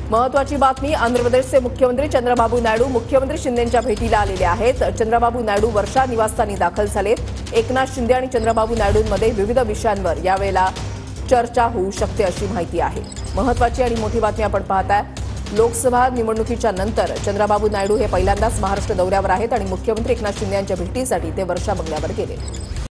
महत्वाची बातमी, आंध्र प्रदेशचे मुख्यमंत्री चंद्रबाबू नायडू मुख्यमंत्री शिंदेंच्या भेटीला आलेले आहेत। चंद्रबाबू नायडू वर्षा निवासस्थानी दाखल झालेत। एकनाथ शिंदे आणि चंद्रबाबू नायडूंमध्ये विविध विषयांवर यावेळेला चर्चा होऊ शकते अशी माहिती आहे। महत्वाची आणि मोठी बातमी आपण पाहताय। लोकसभा निवडणुकीच्या नंतर चंद्रबाबू नायडू हे पहिल्यांदाच महाराष्ट्र दौऱ्यावर आहेत आणि मुख्यमंत्री एकनाथ शिंदे यांच्या भेटीसाठी ते वर्षा बंगल्यावर गेले।